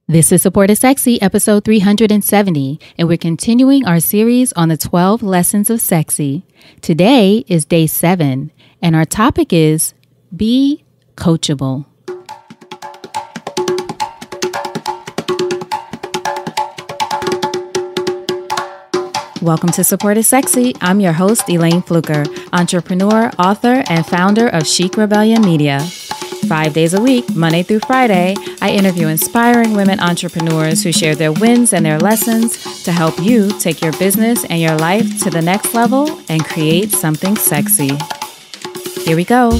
This is Support is Sexy, episode 370, and we're continuing our series on the 12 lessons of sexy. Today is day 7, and our topic is be coachable. Welcome to Support is Sexy. I'm your host, Elayne Fluker, entrepreneur, author, and founder of Chic Rebellion Media. 5 days a week, Monday through Friday, I interview inspiring women entrepreneurs who share their wins and their lessons to help you take your business and your life to the next level and create something sexy. Here we go.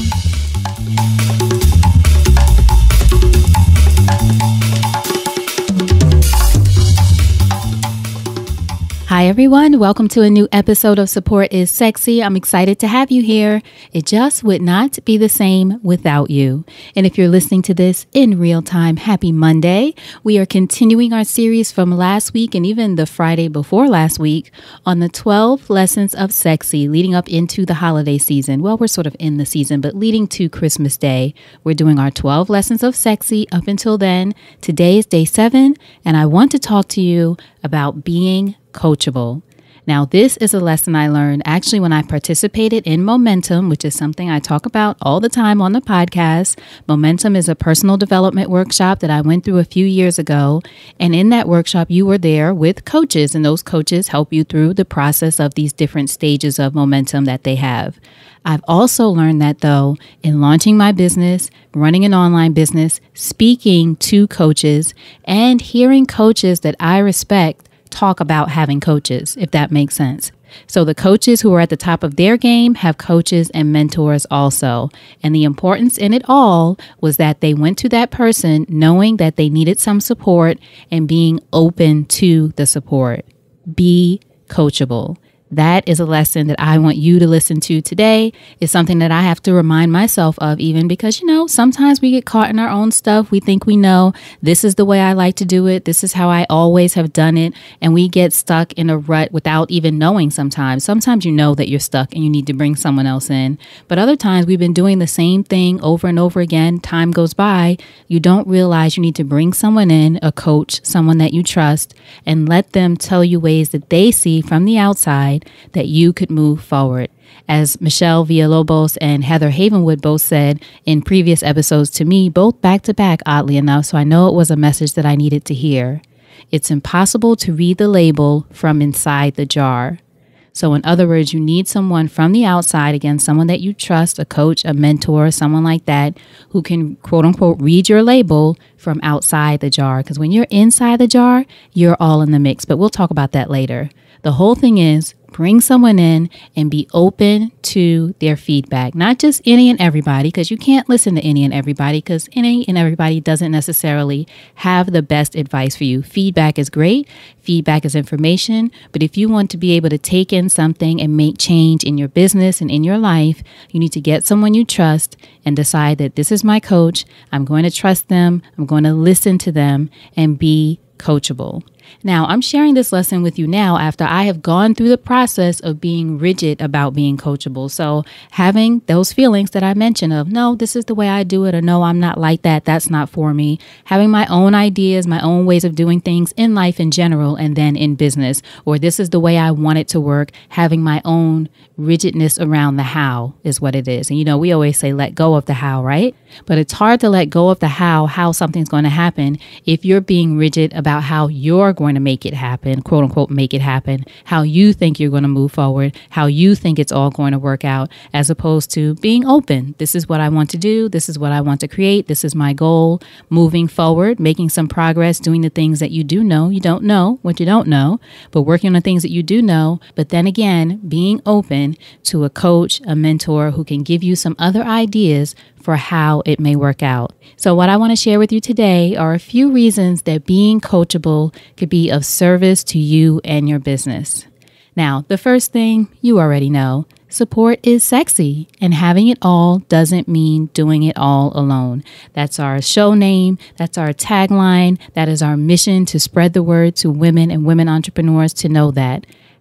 Hi everyone, welcome to a new episode of Support is Sexy. I'm excited to have you here. It just would not be the same without you. And if you're listening to this in real time, happy Monday. We are continuing our series from last week and even the Friday before last week on the 12 lessons of sexy leading up into the holiday season. Well, we're sort of in the season, but leading to Christmas Day. We're doing our 12 lessons of sexy up until then. Today is day 7, and I want to talk to you about being coachable. Now, this is a lesson I learned actually when I participated in Momentum, which is something I talk about all the time on the podcast. Momentum is a personal development workshop that I went through a few years ago. And in that workshop, you were there with coaches, and those coaches help you through the process of these different stages of momentum that they have. I've also learned that, though, in launching my business, running an online business, speaking to coaches, and hearing coaches that I respect talk about having coaches, if that makes sense. So the coaches who are at the top of their game have coaches and mentors also. And the importance in it all was that they went to that person knowing that they needed some support and being open to the support. Be coachable. That is a lesson that I want you to listen to today. It's something that I have to remind myself of, even because, sometimes we get caught in our own stuff. We think we know this is the way I like to do it. This is how I always have done it. And we get stuck in a rut without even knowing sometimes. Sometimes you know that you're stuck and you need to bring someone else in. But other times we've been doing the same thing over and over again. Time goes by. You don't realize you need to bring someone in, a coach, someone that you trust, and let them tell you ways that they see from the outside that you could move forward. As Michelle Villalobos and Heather Havenwood both said in previous episodes to me, both back to back, oddly enough, so I know it was a message that I needed to hear. It's impossible to read the label from inside the jar. So in other words, you need someone from the outside, again, someone that you trust, a coach, a mentor, someone like that, who can, quote unquote, read your label from outside the jar. Because when you're inside the jar, you're all in the mix. But we'll talk about that later. The whole thing is bring someone in and be open to their feedback. Not just any and everybody, because you can't listen to any and everybody, because any and everybody doesn't necessarily have the best advice for you. Feedback is great. Feedback is information. But if you want to be able to take in something and make change in your business and in your life, you need to get someone you trust and decide that this is my coach. I'm going to trust them. I'm going to listen to them and be coachable. Now, I'm sharing this lesson with you now after I have gone through the process of being rigid about being coachable. So having those feelings that I mentioned of, no, this is the way I do it, or no, I'm not like that. That's not for me. Having my own ideas, my own ways of doing things in life in general, and then in business, or this is the way I want it to work. Having my own rigidness around the how is what it is. And we always say, let go of the how, right? But it's hard to let go of the how something's going to happen if you're being rigid about how you're going to make it happen, quote unquote, make it happen, how you think you're going to move forward, how you think it's all going to work out, as opposed to being open. This is what I want to do. This is what I want to create. This is my goal. Moving forward, making some progress, doing the things that you do know. You don't know what you don't know, but working on the things that you do know. But then again, being open to a coach, a mentor who can give you some other ideas for how it may work out. So what I want to share with you today are a few reasons that being coachable could be of service to you and your business. Now, the first thing you already know, support is sexy, and having it all doesn't mean doing it all alone. That's our show name. That's our tagline. That is our mission to spread the word to women and women entrepreneurs to know that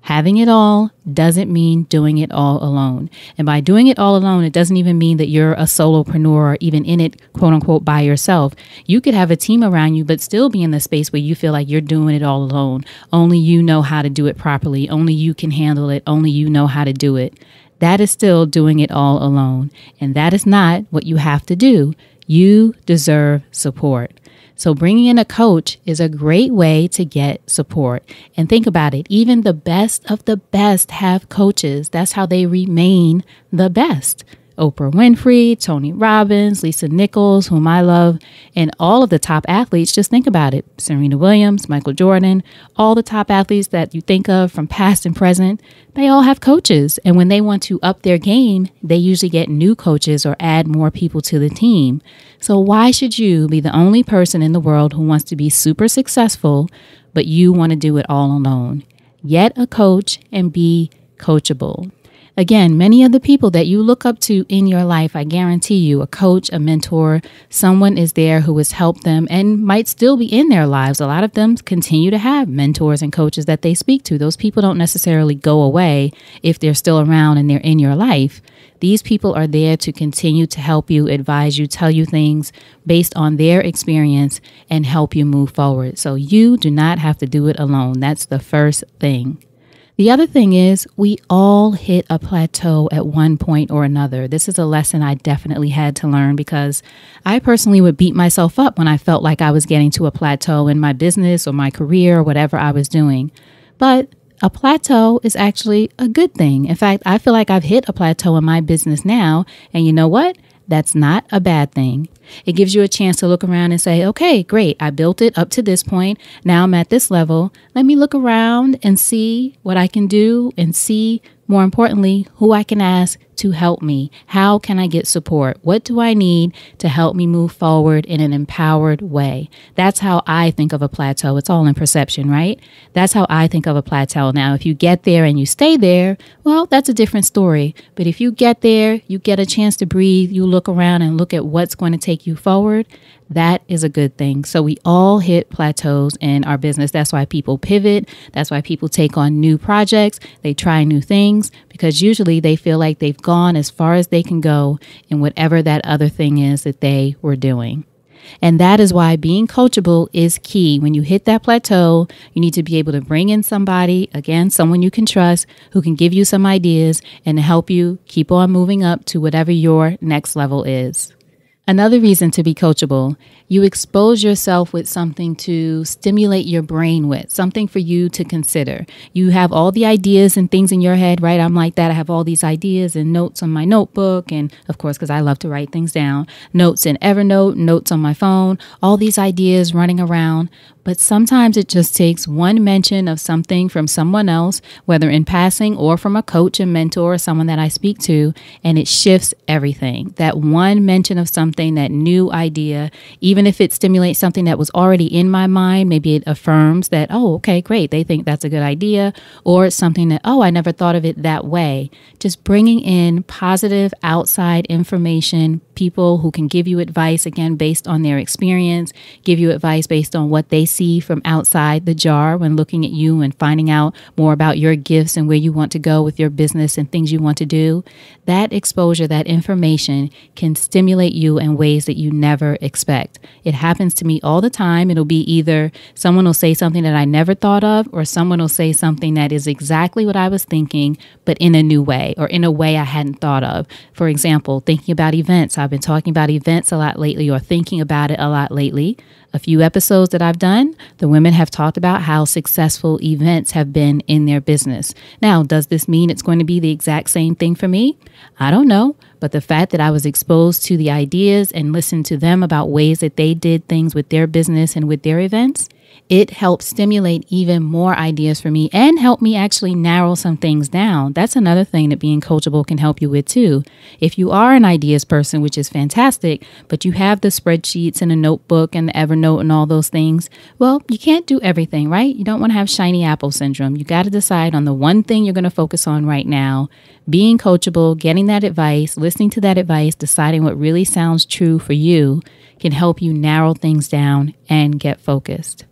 Having it all doesn't mean doing it all alone. And by doing it all alone, it doesn't even mean that you're a solopreneur or even in it, quote unquote, by yourself. You could have a team around you, but still be in the space where you feel like you're doing it all alone. Only you know how to do it properly. Only you can handle it. Only you know how to do it. That is still doing it all alone. And that is not what you have to do. You deserve support. So bringing in a coach is a great way to get support. And think about it. Even the best of the best have coaches. That's how they remain the best. Oprah Winfrey, Tony Robbins, Lisa Nichols, whom I love, and all of the top athletes. Just think about it. Serena Williams, Michael Jordan, all the top athletes that you think of from past and present, they all have coaches. And when they want to up their game, they usually get new coaches or add more people to the team. So why should you be the only person in the world who wants to be super successful, but you want to do it all alone? Get a coach and be coachable. Again, many of the people that you look up to in your life, I guarantee you, a coach, a mentor, someone is there who has helped them and might still be in their lives. A lot of them continue to have mentors and coaches that they speak to. Those people don't necessarily go away if they're still around and they're in your life. These people are there to continue to help you, advise you, tell you things based on their experience and help you move forward. So you do not have to do it alone. That's the first thing. The other thing is we all hit a plateau at one point or another. This is a lesson I definitely had to learn because I personally would beat myself up when I felt like I was getting to a plateau in my business or my career or whatever I was doing. But a plateau is actually a good thing. In fact, I feel like I've hit a plateau in my business now. And you know what? That's not a bad thing. It gives you a chance to look around and say, okay, great. I built it up to this point. Now I'm at this level. Let me look around and see what I can do and see, more importantly, who I can ask to help me. How can I get support? What do I need to help me move forward in an empowered way? That's how I think of a plateau. It's all in perception, right? That's how I think of a plateau. Now, if you get there and you stay there, well, that's a different story. But if you get there, you get a chance to breathe, you look around and look at what's going to take you forward. That is a good thing. So we all hit plateaus in our business. That's why people pivot. That's why people take on new projects. They try new things because usually they feel like they've gone as far as they can go in whatever that other thing is that they were doing. And that is why being coachable is key. When you hit that plateau, you need to be able to bring in somebody, again, someone you can trust, who can give you some ideas and help you keep on moving up to whatever your next level is. Another reason to be coachable, you expose yourself with something to stimulate your brain with, something for you to consider. You have all the ideas and things in your head, right? I'm like that. I have all these ideas and notes on my notebook. And of course, because I love to write things down, notes in Evernote, notes on my phone, all these ideas running around. But sometimes it just takes one mention of something from someone else, whether in passing or from a coach, a mentor, or someone that I speak to, and it shifts everything. That one mention of something, that new idea, even if it stimulates something that was already in my mind, maybe it affirms that, oh, okay, great, they think that's a good idea, or it's something that, oh, I never thought of it that way. Just bringing in positive outside information, people who can give you advice, again, based on their experience, give you advice based on what they see from outside the jar when looking at you and finding out more about your gifts and where you want to go with your business and things you want to do. That exposure, that information can stimulate you in ways that you never expect. It happens to me all the time. It'll be either someone will say something that I never thought of, or someone will say something that is exactly what I was thinking, but in a new way or in a way I hadn't thought of. For example, thinking about events. I've been talking about events a lot lately, or thinking about it a lot lately. A few episodes that I've done, the women have talked about how successful events have been in their business. Now, does this mean it's going to be the exact same thing for me? I don't know. But the fact that I was exposed to the ideas and listened to them about ways that they did things with their business and with their events, it helped stimulate even more ideas for me and help me actually narrow some things down. That's another thing that being coachable can help you with too. If you are an ideas person, which is fantastic, but you have the spreadsheets and a notebook and the Evernote and all those things, well, you can't do everything, right? You don't want to have shiny apple syndrome. You got to decide on the one thing you're going to focus on right now. Being coachable, getting that advice, listening to that advice, deciding what really sounds true for you can help you narrow things down and get focused.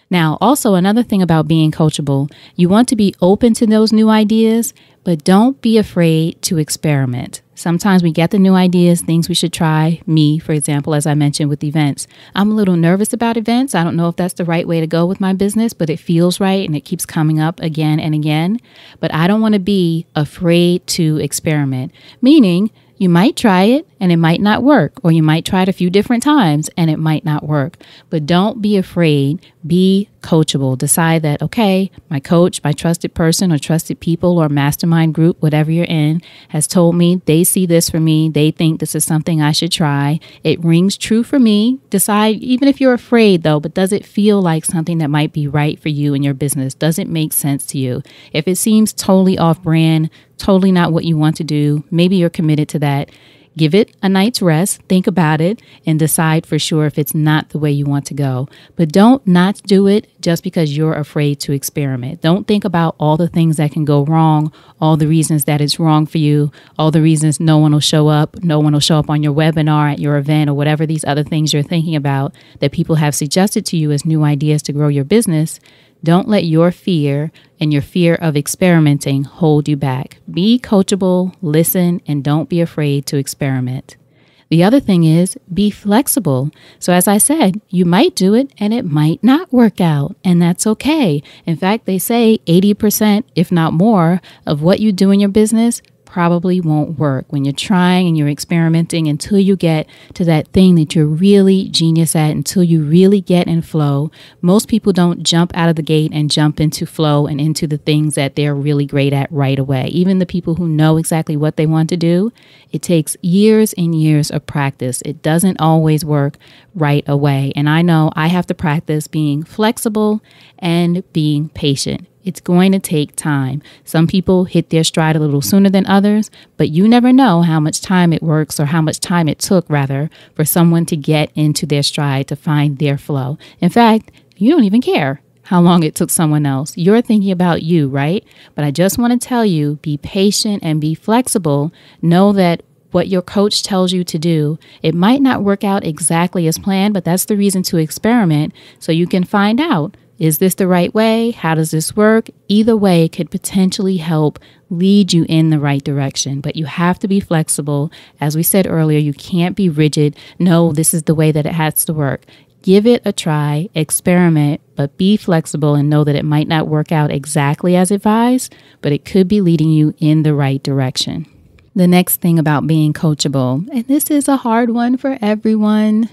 Now, also another thing about being coachable, you want to be open to those new ideas, but don't be afraid to experiment. Sometimes we get the new ideas, things we should try. Me, for example, as I mentioned with events, I'm a little nervous about events. I don't know if that's the right way to go with my business, but it feels right and it keeps coming up again and again. But I don't want to be afraid to experiment, meaning you might try it and it might not work, or you might try it a few different times and it might not work. But don't be afraid. Be coachable. Decide that, okay, my coach, my trusted person or trusted people or mastermind group, whatever you're in, has told me they see this for me. They think this is something I should try. It rings true for me. Decide, even if you're afraid though, but does it feel like something that might be right for you and your business? Does it make sense to you? If it seems totally off brand, totally not what you want to do, maybe you're committed to that. Give it a night's rest, think about it, and decide for sure if it's not the way you want to go. But don't not do it just because you're afraid to experiment. Don't think about all the things that can go wrong, all the reasons that it's wrong for you, all the reasons no one will show up on your webinar, at your event, or whatever these other things you're thinking about that people have suggested to you as new ideas to grow your business. Don't let your fear and your fear of experimenting hold you back. Be coachable, listen, and don't be afraid to experiment. The other thing is be flexible. So as I said, you might do it and it might not work out, and that's okay. In fact, they say 80%, if not more, of what you do in your business probably won't work when you're trying and you're experimenting until you get to that thing that you're really genius at, until you really get in flow. Most people don't jump out of the gate and jump into flow and into the things that they're really great at right away. Even the people who know exactly what they want to do, it takes years and years of practice. It doesn't always work right away. And I know I have to practice being flexible and being patient. It's going to take time. Some people hit their stride a little sooner than others, but you never know how much time it works, or how much time it took, rather, for someone to get into their stride, to find their flow. In fact, you don't even care how long it took someone else. You're thinking about you, right? But I just want to tell you, be patient and be flexible. Know that what your coach tells you to do, it might not work out exactly as planned, but that's the reason to experiment, so you can find out, is this the right way? How does this work? Either way could potentially help lead you in the right direction, but you have to be flexible. As we said earlier, you can't be rigid. No, this is the way that it has to work. Give it a try, experiment, but be flexible and know that it might not work out exactly as advised, but it could be leading you in the right direction. The next thing about being coachable, and this is a hard one for everyone,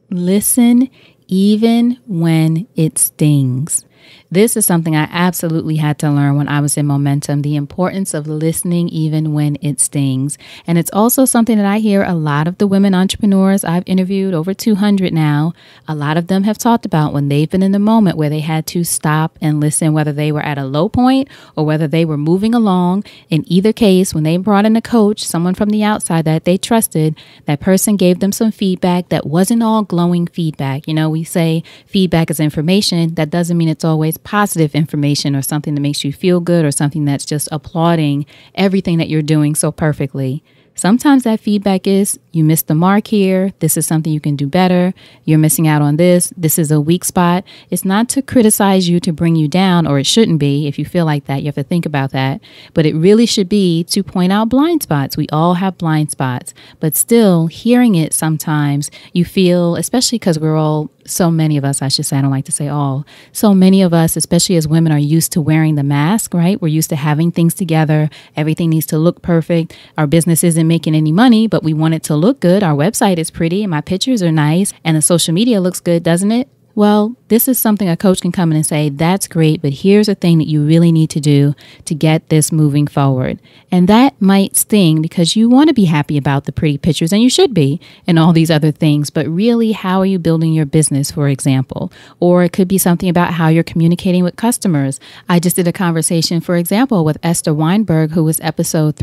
listen even when it stings. This is something I absolutely had to learn when I was in momentum, the importance of listening even when it stings. And it's also something that I hear a lot of the women entrepreneurs I've interviewed, over 200 now, a lot of them have talked about when they've been in the moment where they had to stop and listen, whether they were at a low point or whether they were moving along. In either case, when they brought in a coach, someone from the outside that they trusted, that person gave them some feedback that wasn't all glowing feedback. You know, we say feedback is information. That doesn't mean it's always positive information or something that makes you feel good or something that's just applauding everything that you're doing so perfectly. Sometimes that feedback is, you missed the mark here. This is something you can do better. You're missing out on this. This is a weak spot. It's not to criticize you, to bring you down, or it shouldn't be. If you feel like that, you have to think about that. But it really should be to point out blind spots. We all have blind spots, but still hearing it sometimes you feel, especially because we're all, so many of us, I should say, I don't like to say all, so many of us, especially as women, are used to wearing the mask, right? We're used to having things together. Everything needs to look perfect. Our business isn't making any money, but we want it to look good. Our website is pretty and my pictures are nice and the social media looks good, doesn't it? Well, this is something a coach can come in and say, that's great, but here's a thing that you really need to do to get this moving forward. And that might sting because you want to be happy about the pretty pictures, and you should be, and all these other things. But really, how are you building your business, for example? Or it could be something about how you're communicating with customers. I just did a conversation, for example, with Esther Weinberg, who was episode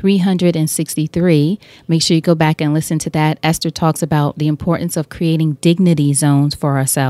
363. Make sure you go back and listen to that. Esther talks about the importance of creating dignity zones for ourselves. So listen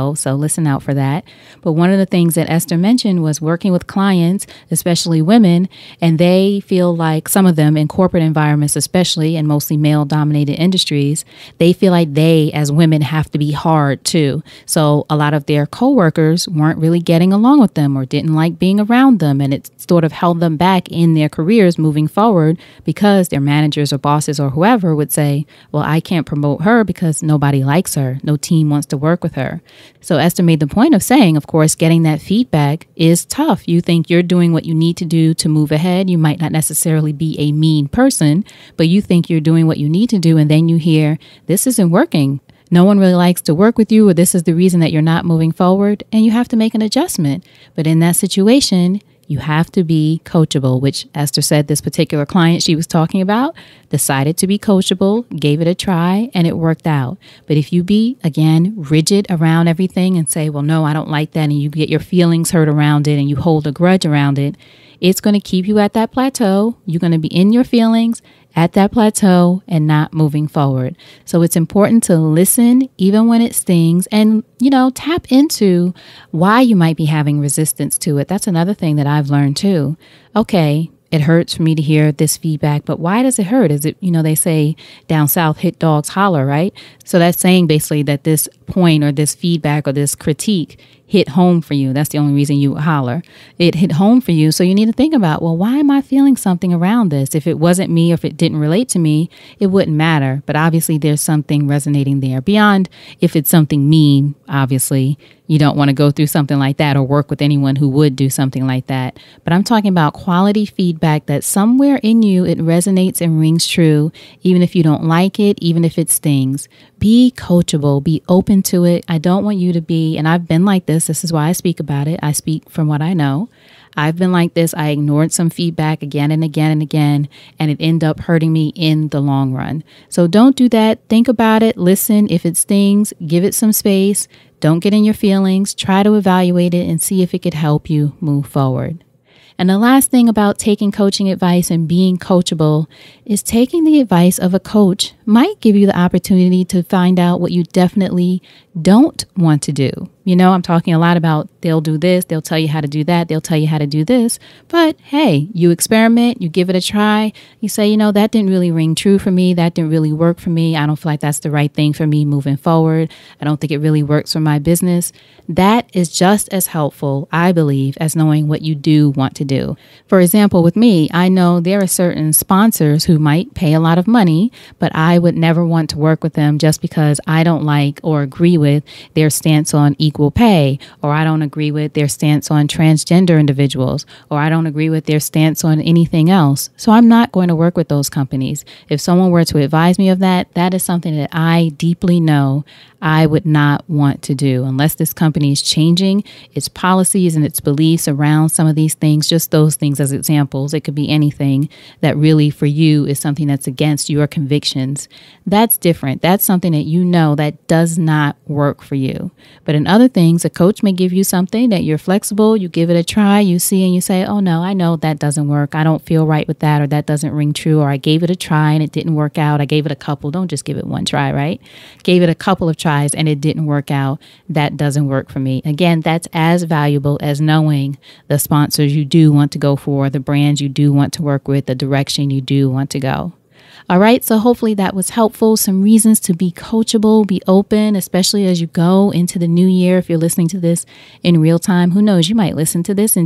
listen out for that. But one of the things that Esther mentioned was working with clients, especially women, and they feel like some of them in corporate environments, especially in mostly male-dominated industries, they feel like they, as women, have to be hard too. So a lot of their coworkers weren't really getting along with them or didn't like being around them, and it sort of held them back in their careers moving forward because their managers or bosses or whoever would say, well, I can't promote her because nobody likes her. No team wants to work with her. So Esther made the point of saying, of course, getting that feedback is tough. You think you're doing what you need to do to move ahead. You might not necessarily be a mean person, but you think you're doing what you need to do. And then you hear, this isn't working. No one really likes to work with you, or this is the reason that you're not moving forward. And you have to make an adjustment. But in that situation, you have to be coachable, which Esther said this particular client she was talking about decided to be coachable, gave it a try, and it worked out. But if you be, again, rigid around everything and say, well, no, I don't like that, and you get your feelings hurt around it and you hold a grudge around it, it's going to keep you at that plateau. You're going to be in your feelings at that plateau and not moving forward. So it's important to listen even when it stings and, tap into why you might be having resistance to it. That's another thing that I've learned too. Okay, it hurts for me to hear this feedback, but why does it hurt? Is it, they say down south, hit dogs holler, right? So that's saying basically that this point or this feedback or this critique hit home for you. That's the only reason you holler. It hit home for you. So you need to think about, well, why am I feeling something around this? If it wasn't me or if it didn't relate to me, it wouldn't matter. But obviously there's something resonating there beyond if it's something mean. Obviously, you don't want to go through something like that or work with anyone who would do something like that. But I'm talking about quality feedback that somewhere in you, it resonates and rings true, even if you don't like it, even if it stings. Be coachable, be open to it. I don't want you to be, and I've been like this. This is why I speak about it. I speak from what I know. I've been like this. I ignored some feedback again and again and again, and it ended up hurting me in the long run. So don't do that. Think about it. Listen. If it stings, give it some space. Don't get in your feelings. Try to evaluate it and see if it could help you move forward. And the last thing about taking coaching advice and being coachable is taking the advice of a coach might give you the opportunity to find out what you definitely don't want to do. I'm talking a lot about they'll do this, they'll tell you how to do that, they'll tell you how to do this. But hey, you experiment, you give it a try. You say, that didn't really ring true for me. That didn't really work for me. I don't feel like that's the right thing for me moving forward. I don't think it really works for my business. That is just as helpful, I believe, as knowing what you do want to do. For example, with me, I know there are certain sponsors who might pay a lot of money, but I would never want to work with them just because I don't like or agree with their stance on equal pay, or I don't agree with their stance on transgender individuals, or I don't agree with their stance on anything else. So I'm not going to work with those companies. If someone were to advise me of that, that is something that I deeply know I would not want to do unless this company is changing its policies and its beliefs around some of these things, just those things as examples. It could be anything that really for you is something that's against your convictions. That's different. That's something that that does not work for you. But in other things, a coach may give you something that you're flexible, you give it a try, you see and you say, oh no, I know that doesn't work. I don't feel right with that, or that doesn't ring true, or I gave it a try and it didn't work out. I gave it a couple. Don't just give it one try, right? Gave it a couple of tries and it didn't work out. That doesn't work for me. Again, that's as valuable as knowing the sponsors you do want to go for, the brands you do want to work with, the direction you do want to go. All right, so hopefully that was helpful. Some reasons to be coachable, be open, especially as you go into the new year. If you're listening to this in real time, who knows, you might listen to this in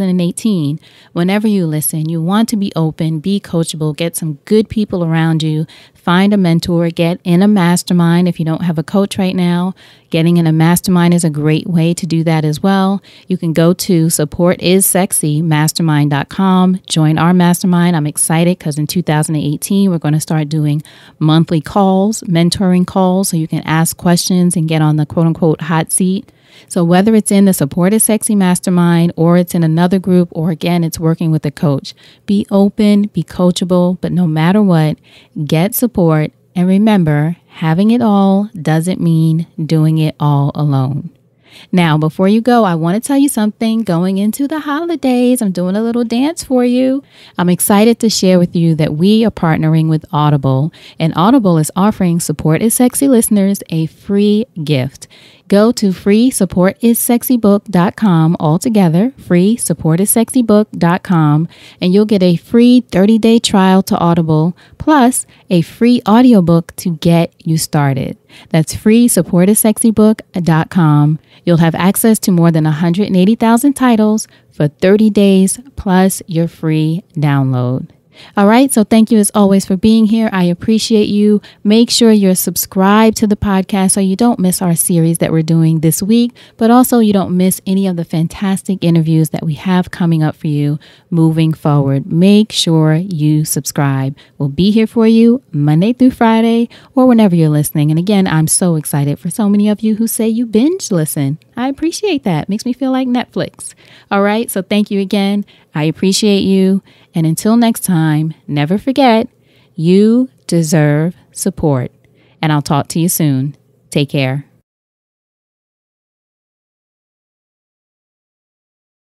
2018. Whenever you listen, you want to be open, be coachable, get some good people around you, find a mentor, get in a mastermind. If you don't have a coach right now, getting in a mastermind is a great way to do that as well. You can go to supportissexymastermind.com, join our mastermind. I'm excited because in 2018, we're going to start doing monthly calls, mentoring calls, so you can ask questions and get on the quote unquote hot seat. So whether it's in the Support is Sexy Mastermind or it's in another group, or again, it's working with a coach, be open, be coachable, but no matter what, get support. And remember, having it all doesn't mean doing it all alone. Now, before you go, I want to tell you something. Going into the holidays, I'm doing a little dance for you. I'm excited to share with you that we are partnering with Audible, and Audible is offering Support is Sexy listeners a free gift. Go to freesupportissexybook.com altogether, freesupportissexybook.com, and you'll get a free 30-day trial to Audible, plus a free audiobook to get you started. That's freesupportissexybook.com. You'll have access to more than 180,000 titles for 30 days, plus your free download. All right. So thank you as always for being here. I appreciate you. Make sure you're subscribed to the podcast so you don't miss our series that we're doing this week, but also you don't miss any of the fantastic interviews that we have coming up for you moving forward. Make sure you subscribe. We'll be here for you Monday through Friday or whenever you're listening. And again, I'm so excited for so many of you who say you binge listen. I appreciate that. Makes me feel like Netflix. All right. So thank you again. I appreciate you. And until next time, never forget, you deserve support. And I'll talk to you soon. Take care.